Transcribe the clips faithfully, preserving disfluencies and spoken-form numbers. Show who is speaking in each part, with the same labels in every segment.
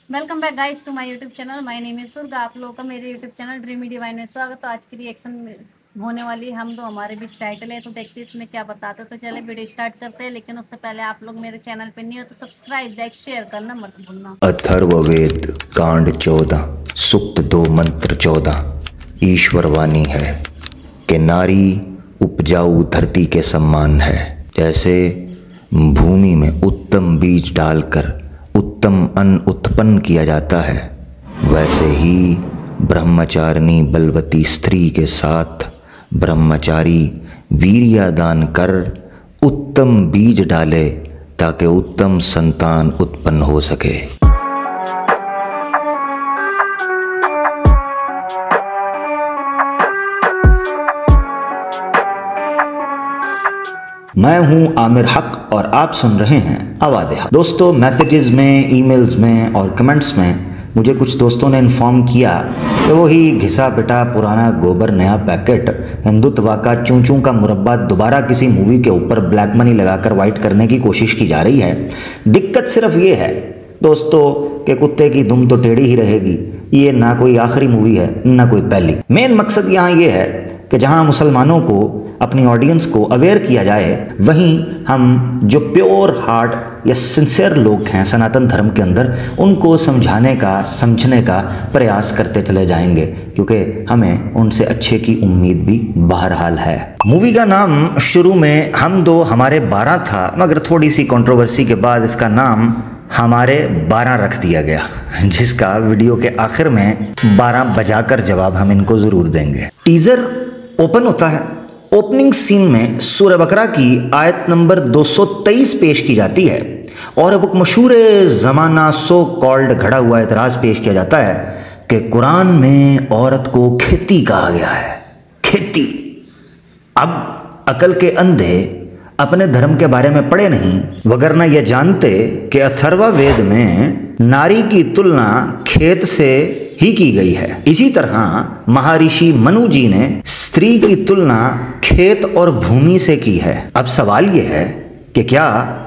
Speaker 1: Welcome back guys to my YouTube channel. My name is सुर्ग। आप लोगों का मेरे यूट्यूब चैनल ड्रीमी डिवाइन में स्वागत। तो आज की रिएक्शन होने वाली है हम तो हमारे बीच टाइटल है, तो देखते हैं इसमें क्या बताते हैं। तो चले वीडियो स्टार्ट करते हैं, लेकिन उससे पहले आप लोग मेरे चैनल पे नहीं हो तो सब्सक्राइब लाइक शेयर करना मत भूलना।
Speaker 2: अथर्ववेद कांड चौदह सुक्त दो मंत्र चौदह। ईश्वर वाणी है कि नारी उपजाऊ धरती के समान है। जैसे भूमि में उत्तम बीज डालकर उत्तम अन्न उत्पन्न किया जाता है, वैसे ही ब्रह्मचारिणी बलवती स्त्री के साथ ब्रह्मचारी वीर्यदान कर उत्तम बीज डाले ताकि उत्तम संतान उत्पन्न हो सके। मैं हूं आमिर हक और आप सुन रहे हैं आवाज़े हक। दोस्तों, मैसेजेस में, ईमेल्स में और कमेंट्स में मुझे कुछ दोस्तों ने इन्फॉर्म किया कि वही घिसा पिटा पुराना गोबर नया पैकेट हिंदुत्व का चूं चूं का मुरब्बा दोबारा किसी मूवी के ऊपर ब्लैक मनी लगाकर वाइट करने की कोशिश की जा रही है। दिक्कत सिर्फ ये है दोस्तों कि कुत्ते की दुम तो टेढ़ी ही रहेगी। ये ना कोई आखिरी मूवी है ना कोई पहली। मेन मकसद यहाँ ये है कि जहाँ मुसलमानों को, अपनी ऑडियंस को अवेयर किया जाए, वहीं हम जो प्योर हार्ट या सिंसियर लोग हैं सनातन धर्म के अंदर, उनको समझाने का, समझने का प्रयास करते चले जाएंगे, क्योंकि हमें उनसे अच्छे की उम्मीद भी बहरहाल है। मूवी का नाम शुरू में हम दो हमारे बारह था, मगर थोड़ी सी कंट्रोवर्सी के बाद इसका नाम हमारे बारह रख दिया गया, जिसका वीडियो के आखिर में बारह बजाकर जवाब हम इनको ज़रूर देंगे। टीज़र ओपन होता है। ओपनिंग सीन में सूरह बकरा की आयत नंबर दो सौ तेईस पेश की जाती है और अब मशहूर ज़माना सो कॉल्ड घड़ा हुआ एतराज़ पेश किया जाता है कि कुरान में औरत को खेती कहा गया है। खेती। अब अकल के अंधे अपने धर्म के बारे में पढ़े नहीं, वगरना यह जानते कि अथर्ववेद में नारी की तुलना खेत से ही की गई है। इसी तरह महर्षि मनु जी ने स्त्री की तुलना खेत और भूमि से की है। अब सवाल यह है कि क्या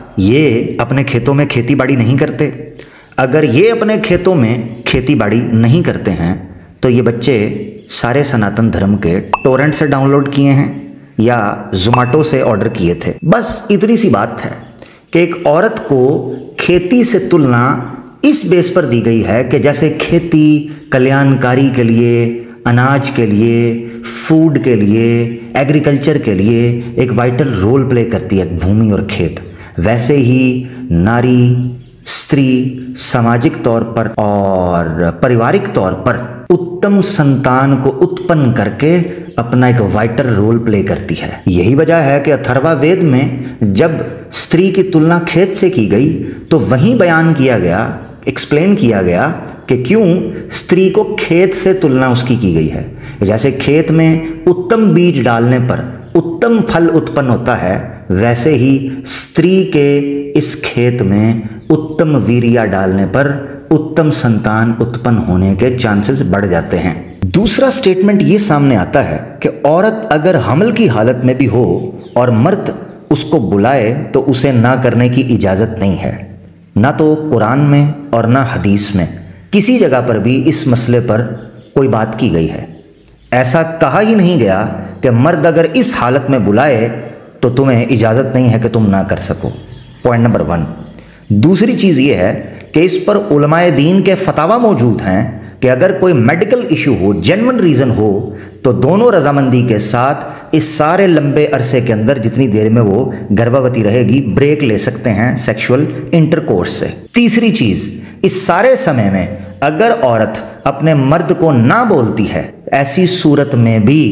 Speaker 2: ये अपने खेतों में खेती बाड़ी नहीं करते? अगर ये अपने खेतों में खेती बाड़ी नहीं करते हैं तो ये बच्चे सारे सनातन धर्म के टोरेंट से डाउनलोड किए हैं या जोमेटो से ऑर्डर किए थे। बस इतनी सी बात है कि एक औरत को खेती से तुलना इस बेस पर दी गई है कि जैसे खेती कल्याणकारी के लिए, अनाज के लिए, फूड के लिए, एग्रीकल्चर के लिए एक वाइटल रोल प्ले करती है भूमि और खेत, वैसे ही नारी, स्त्री सामाजिक तौर पर और पारिवारिक तौर पर उत्तम संतान को उत्पन्न करके अपना एक वाइटल रोल प्ले करती है। यही वजह है कि अथर्ववेद में जब स्त्री की तुलना खेत से की गई तो वहीं बयान किया गया, एक्सप्लेन किया गया कि क्यों स्त्री को खेत से तुलना उसकी की गई है। जैसे खेत में उत्तम बीज डालने पर उत्तम फल उत्पन्न होता है, वैसे ही स्त्री के इस खेत में उत्तम वीर्य डालने पर उत्तम संतान उत्पन्न होने के चांसेस बढ़ जाते हैं। दूसरा स्टेटमेंट ये सामने आता है कि औरत अगर हमल की हालत में भी हो और मर्द उसको बुलाए तो उसे ना करने की इजाज़त नहीं है। ना तो कुरान में और ना हदीस में किसी जगह पर भी इस मसले पर कोई बात की गई है। ऐसा कहा ही नहीं गया कि मर्द अगर इस हालत में बुलाए तो तुम्हें इजाज़त नहीं है कि तुम ना कर सको। Point number one. दूसरी चीज़ ये है कि इस पर उलमाए दीन के फतावा मौजूद हैं कि अगर कोई मेडिकल इशू हो, जेन्युइन रीज़न हो, तो दोनों रजामंदी के साथ इस सारे लंबे अरसे के अंदर जितनी देर में वो गर्भवती रहेगी ब्रेक ले सकते हैं सेक्सुअल इंटरकोर्स से। तीसरी चीज़, इस सारे समय में अगर औरत अपने मर्द को ना बोलती है, ऐसी सूरत में भी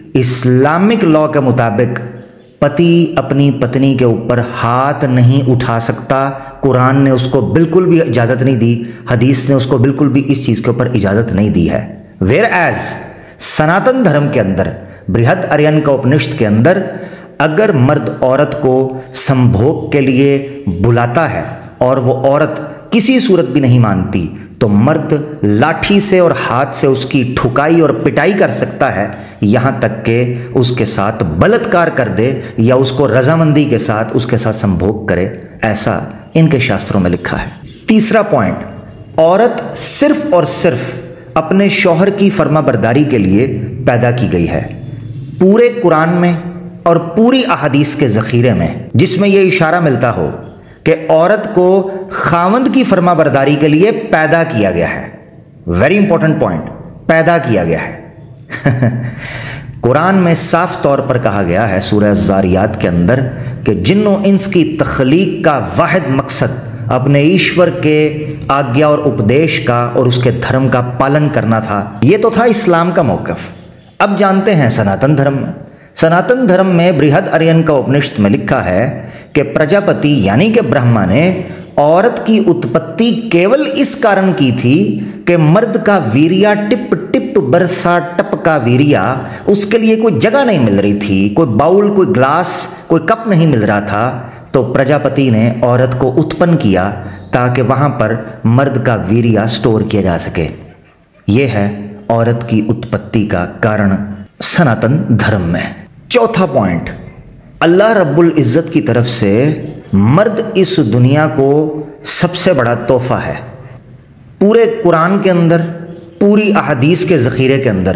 Speaker 2: इस्लामिक लॉ के मुताबिक पति अपनी पत्नी के ऊपर हाथ नहीं उठा सकता। कुरान ने उसको बिल्कुल भी इजाज़त नहीं दी, हदीस ने उसको बिल्कुल भी इस चीज़ के ऊपर इजाज़त नहीं दी है। वेयर एज सनातन धर्म के अंदर, बृहद आर्यन का उपनिषद के अंदर, अगर मर्द औरत को संभोग के लिए बुलाता है और वो औरत किसी सूरत भी नहीं मानती तो मर्द लाठी से और हाथ से उसकी ठुकाई और पिटाई कर सकता है, यहाँ तक कि उसके साथ बलात्कार कर दे या उसको रजामंदी के साथ उसके साथ संभोग करे। ऐसा इनके शास्त्रों में लिखा है। तीसरा पॉइंट, औरत सिर्फ और सिर्फ अपने शौहर की फर्माबरदारी के लिए पैदा की गई है। पूरे कुरान में और पूरी अहादीस के ज़ख़ीरे में जिसमें यह इशारा मिलता हो कि औरत को खावंद की फर्माबरदारी के लिए पैदा किया गया है। वेरी इंपॉर्टेंट पॉइंट, पैदा किया गया है। कुरान में साफ तौर पर कहा गया है सूरह ज़ारियात के अंदर कि जिन्नो इंस की तख्लीक का वाहिद मकसद अपने ईश्वर के आज्ञा और उपदेश का और उसके धर्म का पालन करना था। ये तो था इस्लाम का मौक़िफ़। अब जानते हैं सनातन धर्म में। सनातन धर्म में बृहद आर्यन का उपनिषद में लिखा है कि प्रजापति यानी कि ब्रह्मा ने औरत की उत्पत्ति केवल इस कारण की थी कि मर्द का वीर्या टिप टिप बरसा टपका वीर्या, उसके लिए कोई जगह नहीं मिल रही थी, कोई बाउल, कोई ग्लास, कोई कप नहीं मिल रहा था। तो प्रजापति ने औरत को उत्पन्न किया ताकि वहाँ पर मर्द का वीर्या स्टोर किया जा सके। ये है औरत की उत्पत्ति का कारण सनातन धर्म में। चौथा पॉइंट, अल्लाह रब्बुल इज़्ज़त की तरफ से मर्द इस दुनिया को सबसे बड़ा तोहफा है। पूरे कुरान के अंदर, पूरी अहादीस के ज़ख़ीरे के अंदर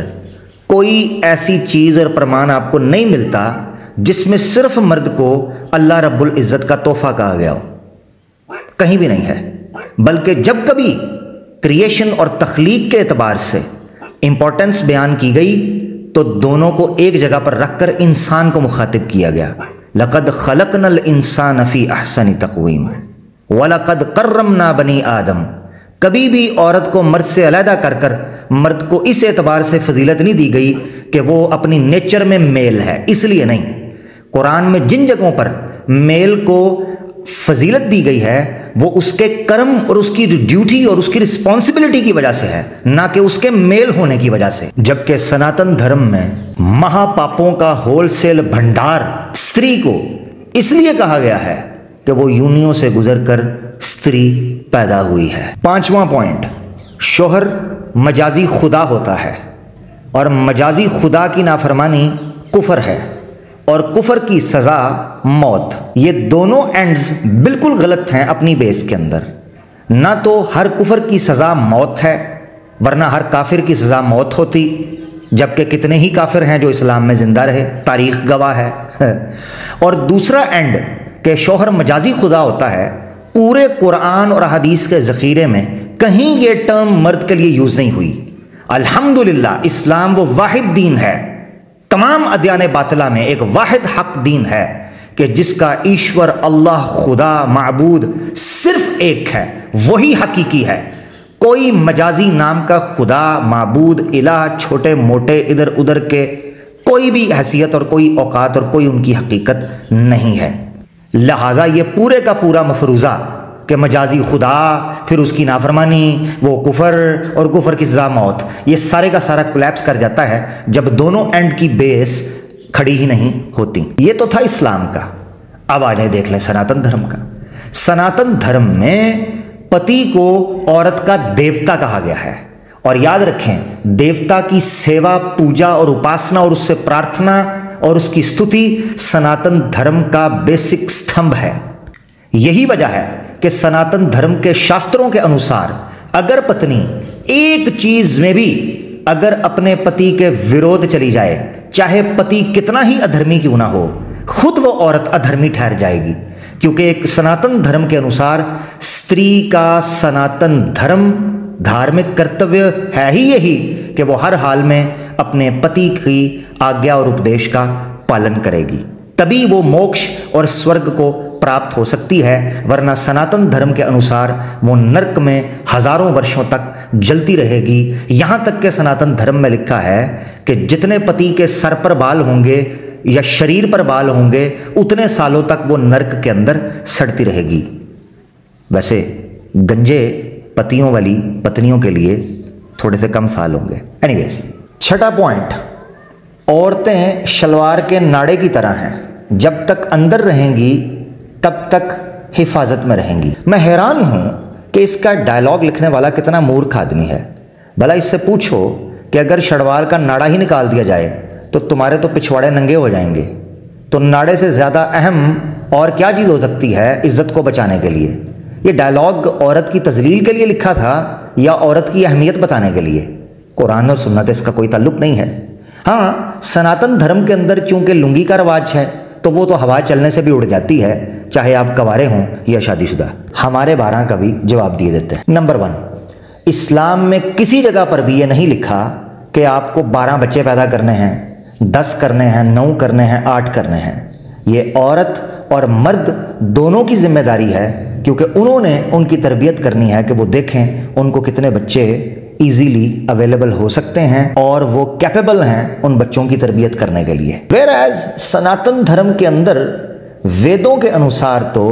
Speaker 2: कोई ऐसी चीज़ और प्रमाण आपको नहीं मिलता जिसमें सिर्फ मर्द को अल्लाह रब्बुल इज़्ज़त का तोहफा कहा गया हो। कहीं भी नहीं है। बल्कि जब कभी क्रिएशन और तख्लीक के एतबार से इंपॉर्टेंस बयान की गई तो दोनों को एक जगह पर रखकर इंसान को मुखातिब किया गया। लक़द ख़लक़नल इंसान फ़ी अहसनि तक़वीम वलक़द कर्रमना बनी आदम। कभी भी औरत को मर्द से अलहदा कर कर मर्द को इस एतबार से फजीलत नहीं दी गई कि वो अपनी नेचर में मेल है, इसलिए नहीं। कुरान में जिन जगहों पर मेल को फजीलत दी गई है वो उसके कर्म और उसकी ड्यूटी और उसकी रिस्पॉन्सिबिलिटी की वजह से है, ना कि उसके मेल होने की वजह से। जबकि सनातन धर्म में महापापों का होलसेल भंडार स्त्री को इसलिए कहा गया है कि वो यूनियों से गुजरकर स्त्री पैदा हुई है। पांचवा पॉइंट, शोहर मजाजी खुदा होता है और मजाजी खुदा की नाफरमानी कुफर है और कुफर की सज़ा मौत। ये दोनों एंड्स बिल्कुल गलत हैं अपनी बेस के अंदर। ना तो हर कुफर की सज़ा मौत है, वरना हर काफिर की सज़ा मौत होती, जबकि कितने ही काफिर हैं जो इस्लाम में ज़िंदा रहे, तारीख़ गवाह है। और दूसरा एंड कि शौहर मजाजी खुदा होता है, पूरे कुरान और हदीस के ज़ख़ीरे में कहीं ये टर्म मर्द के लिए यूज़ नहीं हुई। अल्हम्दुलिल्लाह, इस्लाम वो वाहिद दीन है तमाम अदयान बातिला में, एक वाहिद हक दीन है कि जिसका ईश्वर अल्लाह खुदा माबूद सिर्फ एक है, वही हकीकी है। कोई मजाजी नाम का खुदा माबूद इलाह छोटे मोटे इधर उधर के कोई भी हैसियत और कोई औकात और कोई उनकी हकीकत नहीं है। लिहाजा ये पूरे का पूरा मफरूज़ा कि मजाजी खुदा, फिर उसकी नाफरमानी, वो कुफर और कुफर की सज़ा मौत, ये सारे का सारा कोलैप्स कर जाता है जब दोनों एंड की बेस खड़ी ही नहीं होती। ये तो था इस्लाम का। अब आ जाए देख लें सनातन धर्म का। सनातन धर्म में पति को औरत का देवता कहा गया है। और याद रखें, देवता की सेवा, पूजा और उपासना और उससे प्रार्थना और उसकी स्तुति सनातन धर्म का बेसिक स्तंभ है। यही वजह है कि सनातन धर्म के शास्त्रों के अनुसार अगर पत्नी एक चीज में भी अगर अपने पति के विरोध चली जाए, चाहे पति कितना ही अधर्मी क्यों ना हो, खुद वो औरत अधर्मी ठहर जाएगी। क्योंकि एक सनातन धर्म के अनुसार स्त्री का सनातन धर्म धार्मिक कर्तव्य है ही यही कि वो हर हाल में अपने पति की आज्ञा और उपदेश का पालन करेगी, तभी वो मोक्ष और स्वर्ग को प्राप्त हो सकती है। वरना सनातन धर्म के अनुसार वो नरक में हजारों वर्षों तक जलती रहेगी। यहाँ तक के सनातन धर्म में लिखा है कि जितने पति के सर पर बाल होंगे या शरीर पर बाल होंगे, उतने सालों तक वो नरक के अंदर सड़ती रहेगी। वैसे गंजे पतियों वाली पत्नियों के लिए थोड़े से कम साल होंगे। एनीवेज, छठा पॉइंट, औरतें शलवार के नाड़े की तरह हैं, जब तक अंदर रहेंगी तब तक हिफाजत में रहेंगी। मैं हैरान हूं कि इसका डायलॉग लिखने वाला कितना मूर्ख आदमी है। भला इससे पूछो कि अगर शलवार का नाड़ा ही निकाल दिया जाए तो तुम्हारे तो पिछवाड़े नंगे हो जाएंगे। तो नाड़े से ज़्यादा अहम और क्या चीज़ हो सकती है इज्जत को बचाने के लिए? ये डायलॉग औरत की तजलील के लिए लिखा था या औरत की अहमियत बताने के लिए? कुरान और सुन्नत इसका कोई ताल्लुक नहीं है। हाँ, सनातन धर्म के अंदर चूंकि लुंगी का रवाज है तो वो तो हवा चलने से भी उड़ जाती है, चाहे आप कवारे हों या शादीशुदा। हमारे बारह का भी जवाब दिए देते हैं। नंबर वन, इस्लाम में किसी जगह पर भी ये नहीं लिखा कि आपको बारह बच्चे पैदा करने हैं, दस करने हैं, नौ करने हैं, आठ करने हैं। ये औरत और मर्द दोनों की जिम्मेदारी है, क्योंकि उन्होंने उनकी तरबियत करनी है कि वो देखें उनको कितने बच्चे इजीली अवेलेबल हो सकते हैं और वो कैपेबल हैं उन बच्चों की तरबियत करने के लिए। वेयर एज सनातन धर्म के अंदर वेदों के अनुसार तो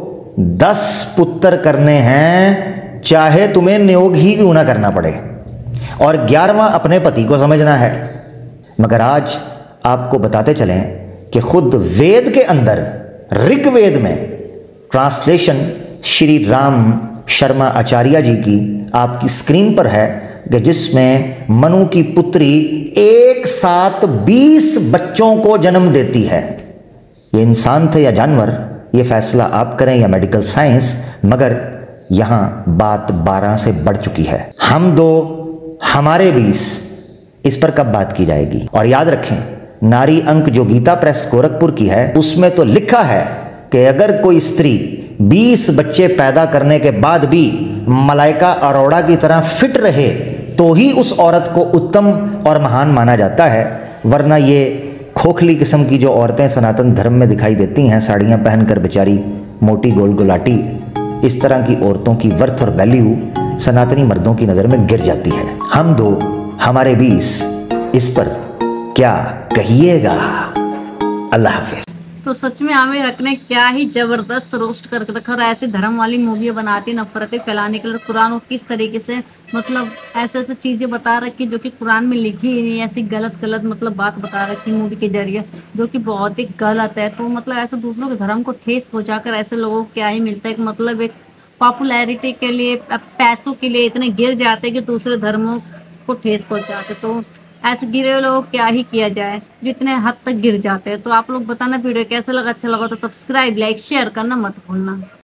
Speaker 2: दस पुत्र करने हैं, चाहे तुम्हें नियोग ही क्यों ना करना पड़े, और ग्यारहवां अपने पति को समझना है। मगर आज आपको बताते चलें कि खुद वेद के अंदर, ऋग्वेद में, ट्रांसलेशन श्री राम शर्मा आचार्य जी की आपकी स्क्रीन पर है, कि जिसमें मनु की पुत्री एक साथ बीस बच्चों को जन्म देती है। ये इंसान थे या जानवर, ये फैसला आप करें या मेडिकल साइंस, मगर यहां बात बारह से बढ़ चुकी है। हम दो हमारे बीस, इस पर कब बात की जाएगी? और याद रखें, नारी अंक जो गीता प्रेस गोरखपुर की है, उसमें तो लिखा है कि अगर कोई स्त्री बीस बच्चे पैदा करने के बाद भी मलाइका अरोड़ा की तरह फिट रहे तो ही उस औरत को उत्तम और महान माना जाता है। वरना ये खोखली किस्म की जो औरतें सनातन धर्म में दिखाई देती हैं, साड़ियाँ पहनकर बेचारी मोटी गोल गुलाटी, इस तरह की औरतों की वर्थ और वैल्यू सनातनी मर्दों की नज़र में गिर जाती है। हम दो हमारे बीस, इस पर क्या कहिएगा? अल्लाह हाफिज़।
Speaker 1: तो सच में आमिर हक ने क्या ही जबरदस्त रोस्ट कर रखा, और ऐसी धर्म वाली मूवियाँ बनाती नफरतें फैलाने के लिए। कुरान को किस तरीके से मतलब ऐसे ऐसे चीजें बता रखी जो कि कुरान में लिखी ही नहीं, ऐसी गलत गलत मतलब बात बता रखी मूवी के जरिए, जो कि बहुत ही गलत है। तो मतलब ऐसे दूसरों के धर्म को ठेस पहुंचाकर ऐसे लोगों को क्या ही मिलता है कि मतलब एक पॉपुलैरिटी के लिए, पैसों के लिए इतने गिर जाते हैं कि दूसरे धर्मों को ठेस पहुंचाते। तो ऐसे गिरे हुए लोग क्या ही किया जाए जो इतने हद तक गिर जाते हैं। तो आप लोग बताना वीडियो कैसा लगा, अच्छा लगा तो सब्सक्राइब, लाइक, शेयर करना मत भूलना।